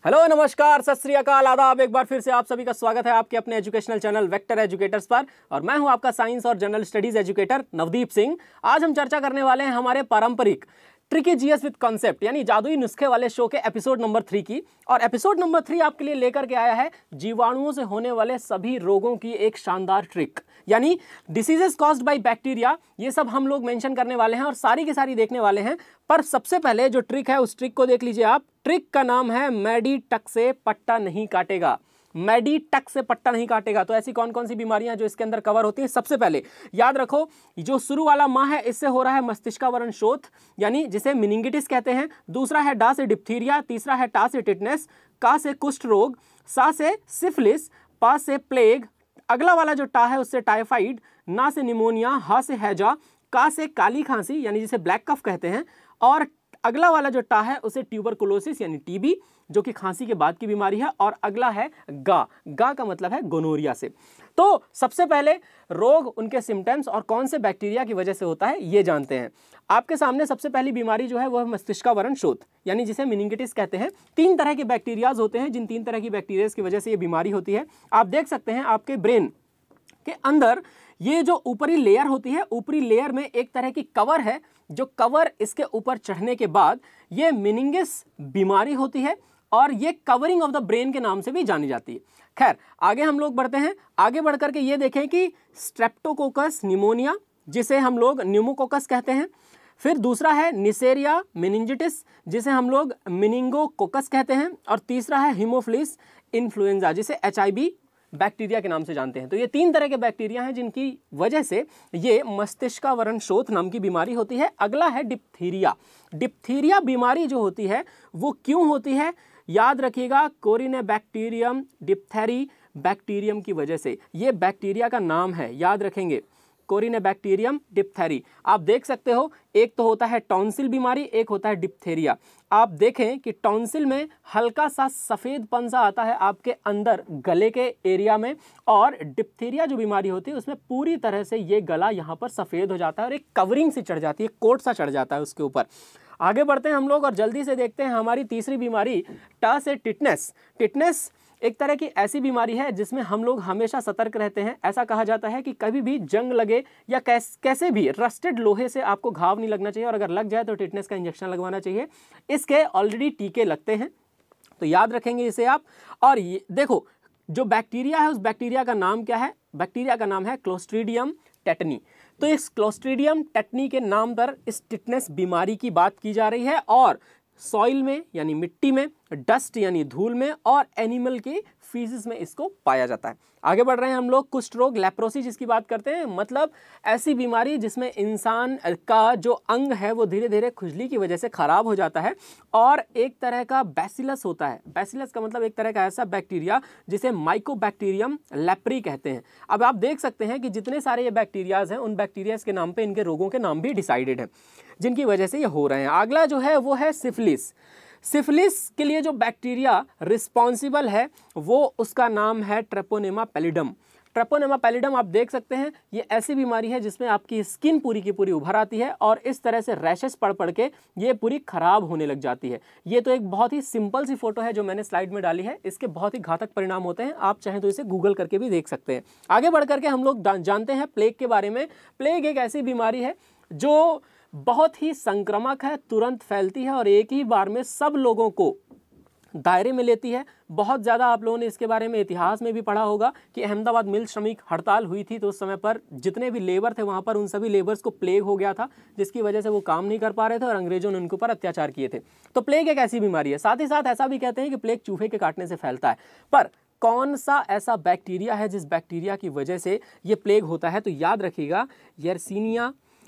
Hello नमस्कार सत श्री अकाल आदाब। एक बार फिर से आप सभी का स्वागत है आपके अपने एजुकेशनल चैनल वेक्टर एजुकेटर्स पर और मैं हूं आपका साइंस और general studies educator Navdeep Singh. आज हम चर्चा करने वाले हैं हमारे पारंपरिक ट्रिकी जीएस विद कॉन्सेप्ट यानी जादुई नुस्खे वाले शो के एपिसोड नंबर 3 की। और एपिसोड नंबर 3 आपके लिए लेकर के आया है जीवाणुओं से होने वाले सभी रोगों की एक शानदार ट्रिक यानी डिसीजेस कॉज्ड बाय बैक्टीरिया। ये सब हम लोग मेंशन करने वाले हैं और सारी की सारी देखने वाले हैं। पर सबसे पहले जो ट्रिक है उस ट्रिक को देख लीजिए आप। ट्रिक का नाम है मैडी टक से पट्टा नहीं काटेगा। मैडी टक से पट्टा नहीं काटेगा। तो ऐसी कौन कौन सी बीमारियां जो इसके अंदर कवर होती हैं? सबसे पहले याद रखो, जो शुरू वाला माह है इससे हो रहा है मस्तिष्कावरण शोथ यानी जिसे मिनिंगिटिस कहते हैं। दूसरा है डा से डिप्थीरिया, तीसरा है टा से टिटनेस, का से कुष्ठ रोग, सा से सिफिलिस, पा से प्लेग, अगला वाला जो टा है उससे टाइफाइड, ना से निमोनिया, हा से हैजा, का से काली खांसी यानी जिसे ब्लैक कफ कहते हैं, और अगला वाला जो टा है उसे ट्यूबरकुलोसिस यानी टीबी जो कि खांसी के बाद की बीमारी है, और अगला है गा। गा का मतलब है गोनोरिया से। तो सबसे पहले रोग, उनके सिम्टम्स और कौन से बैक्टीरिया की वजह से होता है ये जानते हैं। आपके सामने सबसे पहली बीमारी जो है वह मस्तिष्कावरण शोथ यानी जिसे मिनिंगिटिस कहते हैं। 3 तरह के बैक्टीरियाज होते हैं जिन 3 तरह की बैक्टीरियाज की वजह से ये बीमारी होती है। आप देख सकते हैं आपके ब्रेन के अंदर ये जो ऊपरी लेयर होती है, ऊपरी लेयर में एक तरह की कवर है। जो कवर इसके ऊपर चढ़ने के बाद ये मिनिंगिस बीमारी होती है और ये कवरिंग ऑफ द ब्रेन के नाम से भी जानी जाती है। खैर आगे हम लोग बढ़ते हैं। आगे बढ़ करके ये देखें कि स्ट्रेप्टोकोकस निमोनिया जिसे हम लोग न्यूमोकोकस कहते हैं। फिर दूसरा है निसेरिया मेनिंजिटिस जिसे हम लोग मिनिंगोकोकस कहते हैं। और तीसरा है हीमोफिलिस इन्फ्लुएंजा जिसे HIV बैक्टीरिया के नाम से जानते हैं। तो ये 3 तरह के बैक्टीरिया हैं जिनकी वजह से ये मस्तिष्कावरण शोथ नाम की बीमारी होती है। अगला है डिप्थीरिया। डिप्थीरिया बीमारी जो होती है वो क्यों होती है? याद रखिएगा, कोरिनेबैक्टीरियम डिप्थेरी बैक्टीरियम की वजह से। ये बैक्टीरिया का नाम है, याद रखेंगे, कोरिनेबैक्टीरियम डिप्थेरी। आप देख सकते हो एक तो होता है टॉन्सिल बीमारी, एक होता है डिप्थेरिया। आप देखें कि टॉन्सिल में हल्का सा सफ़ेदपन सा आता है आपके अंदर गले के एरिया में, और डिप्थेरिया जो बीमारी होती है उसमें पूरी तरह से ये गला यहाँ पर सफ़ेद हो जाता है और एक कवरिंग सी चढ़ जाती है, कोट सा चढ़ जाता है उसके ऊपर। आगे बढ़ते हैं हम लोग और जल्दी से देखते हैं हमारी तीसरी बीमारी टा से टिटनेस। टिटनेस एक तरह की ऐसी बीमारी है जिसमें हम लोग हमेशा सतर्क रहते हैं। ऐसा कहा जाता है कि कभी भी जंग लगे या कैसे भी रस्टेड लोहे से आपको घाव नहीं लगना चाहिए, और अगर लग जाए तो टिटनेस का इंजेक्शन लगवाना चाहिए। इसके ऑलरेडी टीके लगते हैं, तो याद रखेंगे इसे आप। और ये देखो, जो बैक्टीरिया है उस बैक्टीरिया का नाम क्या है? बैक्टीरिया का नाम है क्लोस्ट्रीडियम टेटनी। तो इस क्लोस्ट्रीडियम टेटनी के नाम पर इस टिटनेस बीमारी की बात की जा रही है, और सॉइल में यानी मिट्टी में, डस्ट यानी धूल में, और एनिमल के फीसिस में इसको पाया जाता है। आगे बढ़ रहे हैं हम लोग। कुष्ठ रोग लेप्रोसी जिसकी बात करते हैं, मतलब ऐसी बीमारी जिसमें इंसान का जो अंग है वो धीरे धीरे खुजली की वजह से खराब हो जाता है, और एक तरह का बैसिलस होता है। बैसिलस का मतलब एक तरह का ऐसा बैक्टीरिया जिसे माइकोबैक्टीरियम लेप्री कहते हैं। अब आप देख सकते हैं कि जितने सारे ये बैक्टीरियाज हैं उन बैक्टीरियाज के नाम पे इनके रोगों के नाम भी डिसाइडेड हैं जिनकी वजह से ये हो रहे हैं। अगला जो है वो है सिफिलिस। सिफिलिस के लिए जो बैक्टीरिया रिस्पॉन्सिबल है वो उसका नाम है ट्रेपोनेमा पैलिडम। ट्रेपोनेमा पैलिडम आप देख सकते हैं ये ऐसी बीमारी है जिसमें आपकी स्किन पूरी की पूरी उभर आती है और इस तरह से रैशेस पड़ पड़ के ये पूरी खराब होने लग जाती है। ये तो एक बहुत ही सिंपल सी फोटो है जो मैंने स्लाइड में डाली है। इसके बहुत ही घातक परिणाम होते हैं, आप चाहें तो इसे गूगल करके भी देख सकते हैं। आगे बढ़ करके हम लोग जानते हैं प्लेग के बारे में। प्लेग एक ऐसी बीमारी है जो बहुत ही संक्रामक है, तुरंत फैलती है और एक ही बार में सब लोगों को दायरे में लेती है। बहुत ज़्यादा आप लोगों ने इसके बारे में इतिहास में भी पढ़ा होगा कि अहमदाबाद मिल श्रमिक हड़ताल हुई थी, तो उस समय पर जितने भी लेबर थे वहाँ पर उन सभी लेबर्स को प्लेग हो गया था, जिसकी वजह से वो काम नहीं कर पा रहे थे और अंग्रेजों ने उनके ऊपर अत्याचार किए थे। तो प्लेग एक ऐसी बीमारी है। साथ ही साथ ऐसा भी कहते हैं कि प्लेग चूहे के काटने से फैलता है। पर कौन सा ऐसा बैक्टीरिया है जिस बैक्टीरिया की वजह से ये प्लेग होता है? तो याद रखिएगा, यर्सीनिया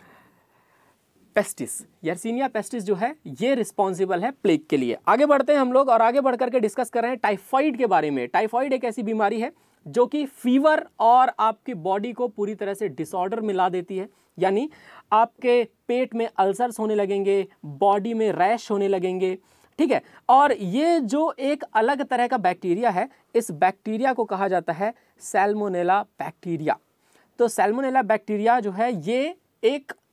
पेस्टिस। यर्सीनिया पेस्टिस जो है ये रिस्पॉन्सिबल है प्लेग के लिए। आगे बढ़ते हैं हम लोग और आगे बढ़ करके डिस्कस कर रहे हैं टाइफाइड के बारे में। टाइफाइड एक ऐसी बीमारी है जो कि फीवर और आपकी बॉडी को पूरी तरह से डिसऑर्डर में ला देती है, यानी आपके पेट में अल्सर्स होने लगेंगे, बॉडी में रैश होने लगेंगे, ठीक है। और ये जो एक अलग तरह का बैक्टीरिया है, इस बैक्टीरिया को कहा जाता है सैल्मोनेला बैक्टीरिया। तो सैल्मोनेला बैक्टीरिया जो है ये एक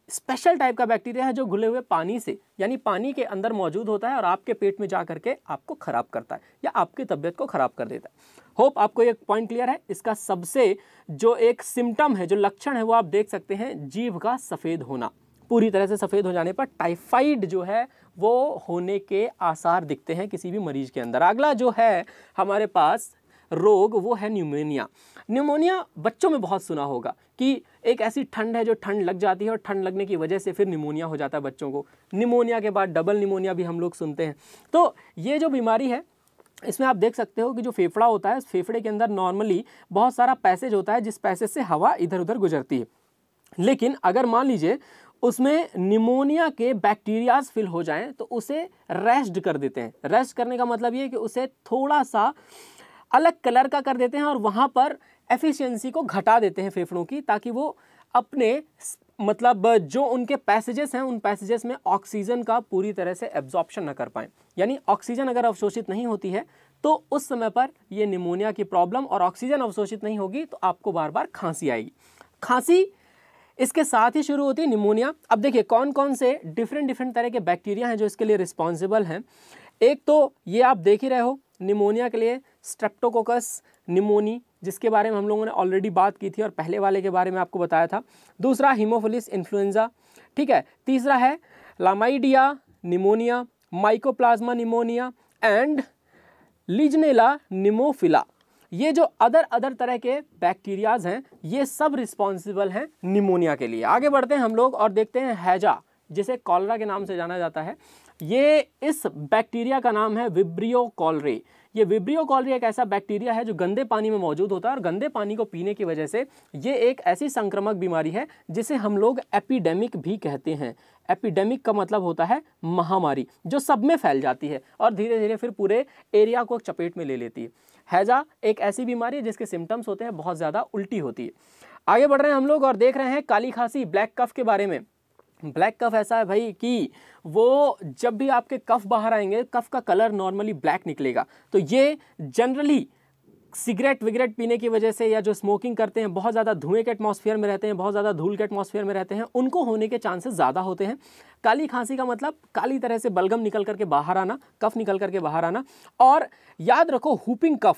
स्पेशल टाइप का बैक्टीरिया है जो घुले हुए पानी से, यानी पानी के अंदर मौजूद होता है और आपके पेट में जा करके आपको खराब करता है या आपकी तबीयत को खराब कर देता है। होप आपको एक पॉइंट क्लियर है। इसका सबसे जो एक सिम्टम है, जो लक्षण है, वो आप देख सकते हैं, जीभ का सफ़ेद होना। पूरी तरह से सफ़ेद हो जाने पर टाइफाइड जो है वो होने के आसार दिखते हैं किसी भी मरीज के अंदर। अगला जो है हमारे पास रोग, वो है न्यूमोनिया। न्यूमोनिया बच्चों में बहुत सुना होगा कि एक ऐसी ठंड है जो ठंड लग जाती है और ठंड लगने की वजह से फिर निमोनिया हो जाता है बच्चों को। निमोनिया के बाद डबल निमोनिया भी हम लोग सुनते हैं। तो ये जो बीमारी है, इसमें आप देख सकते हो कि जो फेफड़ा होता है, उस फेफड़े के अंदर नॉर्मली बहुत सारा पैसेज होता है, जिस पैसेज से हवा इधर उधर गुजरती है। लेकिन अगर मान लीजिए उसमें निमोनिया के बैक्टीरियाज फिल हो जाएं तो उसे रेस्ट कर देते हैं। रेस्ट करने का मतलब ये कि उसे थोड़ा सा अलग कलर का कर देते हैं और वहाँ पर एफिशिएंसी को घटा देते हैं फेफड़ों की, ताकि वो अपने मतलब जो उनके पैसेजेस हैं, उन पैसेजेस में ऑक्सीजन का पूरी तरह से एब्जॉर्प्शन न कर पाएँ। यानी ऑक्सीजन अगर अवशोषित नहीं होती है तो उस समय पर ये निमोनिया की प्रॉब्लम, और ऑक्सीजन अवशोषित नहीं होगी तो आपको बार बार खांसी आएगी। खांसी इसके साथ ही शुरू होती है निमोनिया। अब देखिए कौन कौन से डिफरेंट तरह के बैक्टीरिया हैं जो इसके लिए रिस्पॉन्सिबल हैं। एक तो ये आप देख ही रहे हो निमोनिया के लिए स्ट्रेप्टोकोकस निमोनी, जिसके बारे में हम लोगों ने ऑलरेडी बात की थी और पहले वाले के बारे में आपको बताया था। दूसरा हीमोफिलस इन्फ्लुएंजा, ठीक है। तीसरा है chlamydia pneumonia, mycoplasma pneumonia and legionella pneumophila. ये जो अदर तरह के बैक्टीरियाज हैं, ये सब रिस्पॉन्सिबल हैं निमोनिया के लिए। आगे बढ़ते हैं हम लोग और देखते हैं हैजा, जिसे कॉलरा के नाम से जाना जाता है। ये इस बैक्टीरिया का नाम है विब्रियो कॉलरे। ये विब्रियो कॉलरे एक ऐसा बैक्टीरिया है जो गंदे पानी में मौजूद होता है और गंदे पानी को पीने की वजह से ये एक ऐसी संक्रामक बीमारी है जिसे हम लोग एपिडेमिक भी कहते हैं। एपिडेमिक का मतलब होता है महामारी, जो सब में फैल जाती है और धीरे धीरे फिर पूरे एरिया को चपेट में ले लेती है। हैजा एक ऐसी बीमारी है जिसके सिम्टम्स होते हैं बहुत ज़्यादा उल्टी होती है। आगे बढ़ रहे हैं हम लोग और देख रहे हैं काली खांसी, ब्लैक कफ के बारे में। ब्लैक कफ ऐसा है भाई कि वो जब भी आपके कफ बाहर आएंगे, कफ का कलर नॉर्मली ब्लैक निकलेगा। तो ये जनरली सिगरेट विगरेट पीने की वजह से, या जो स्मोकिंग करते हैं, बहुत ज़्यादा धुएं के एटमॉस्फेयर में रहते हैं, बहुत ज़्यादा धूल के एटमॉस्फेयर में रहते हैं, उनको होने के चांसेस ज़्यादा होते हैं। काली खांसी का मतलब काली तरह से बलगम निकल करके बाहर आना, कफ निकल करके बाहर आना। और याद रखो हुपिंग कफ,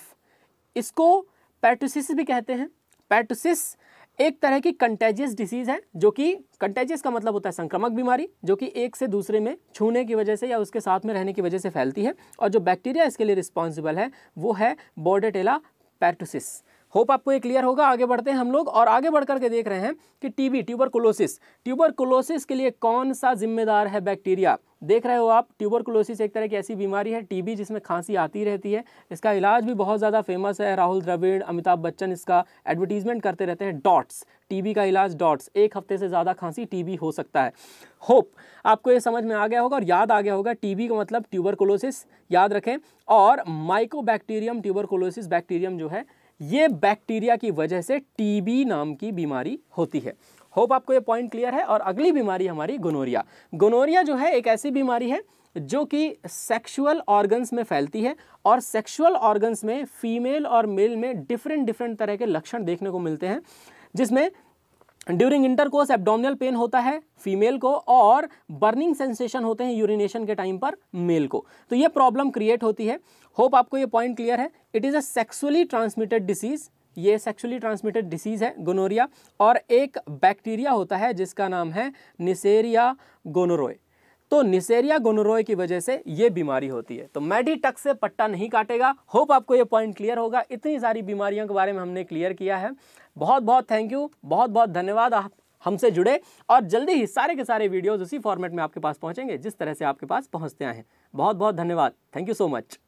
इसको पेर्टुसिस भी कहते हैं। पेर्टुसिस एक तरह की कंटेजियस डिसीज़ है, जो कि कंटेजियस का मतलब होता है संक्रामक बीमारी, जो कि एक से दूसरे में छूने की वजह से या उसके साथ में रहने की वजह से फैलती है। और जो बैक्टीरिया इसके लिए रिस्पॉन्सिबल है वो है बोर्डेटेला पेर्टुसिस। होप आपको ये क्लियर होगा। आगे बढ़ते हैं हम लोग और आगे बढ़ करके देख रहे हैं कि टीबी, ट्यूबरकुलोसिस। ट्यूबरकुलोसिस के लिए कौन सा जिम्मेदार है बैक्टीरिया? देख रहे हो आप, ट्यूबरकुलोसिस एक तरह की ऐसी बीमारी है, टीबी, जिसमें खांसी आती रहती है। इसका इलाज भी बहुत ज़्यादा फेमस है। राहुल द्रविड़, अमिताभ बच्चन इसका एडवर्टीजमेंट करते रहते हैं। डॉट्स, टीबी का इलाज डॉट्स। 1 हफ्ते से ज़्यादा खांसी, टीबी हो सकता है। होप आपको ये समझ में आ गया होगा और याद आ गया होगा टीबी का मतलब ट्यूबरकुलोसिस, याद रखें। और माइकोबैक्टीरियम ट्यूबरकुलोसिस बैक्टीरियम जो है, ये बैक्टीरिया की वजह से टीबी नाम की बीमारी होती है। होप आपको ये पॉइंट क्लियर है। और अगली बीमारी हमारी गोनोरिया। गोनोरिया जो है एक ऐसी बीमारी है जो कि सेक्सुअल ऑर्गन्स में फैलती है और सेक्सुअल ऑर्गन्स में फीमेल और मेल में डिफरेंट तरह के लक्षण देखने को मिलते हैं, जिसमें ड्यूरिंग इंटरकोर्स एब्डोमिनल पेन होता है फीमेल को और बर्निंग सेंसेशन होते हैं यूरिनेशन के टाइम पर मेल को। तो ये प्रॉब्लम क्रिएट होती है। होप आपको ये पॉइंट क्लियर है। It is a sexually transmitted disease. ये सेक्सुअली ट्रांसमिटेड डिसीज़ है गोनोरिया। और एक बैक्टीरिया होता है जिसका नाम है निसेरिया गोनोरोय। तो निसेरिया गोनोरोय की वजह से ये बीमारी होती है। तो मेडिटक से पट्टा नहीं काटेगा। होप आपको ये पॉइंट क्लियर होगा। इतनी सारी बीमारियों के बारे में हमने क्लियर किया है। बहुत बहुत थैंक यू, बहुत बहुत धन्यवाद। आप हमसे जुड़े और जल्दी ही सारे के सारे वीडियोस उसी फॉर्मेट में आपके पास पहुंचेंगे जिस तरह से आपके पास पहुंचते आए हैं। बहुत बहुत धन्यवाद। Thank you so much.